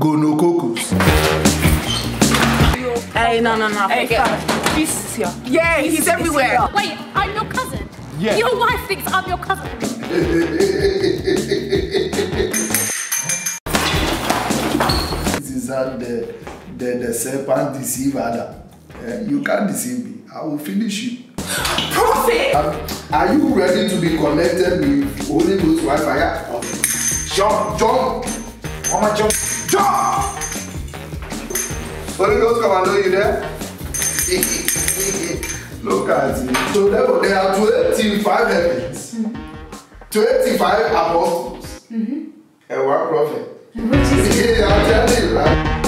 Gonococus. Hey, no. Hey, he's here. Yeah, he's everywhere. Wait, I'm your cousin? Yeah. Your wife thinks I'm your cousin. This is the serpent deceive Adam. You can't deceive me. I will finish you. Prophet! Are you ready to be connected with Holy Ghost Wi-Fi? Jump! Mama, jump! Holy Ghost Commando, you there? Look at it. So therefore, there are 25 heavens, 25 apostles, and one prophet. Which is I'm telling you, right?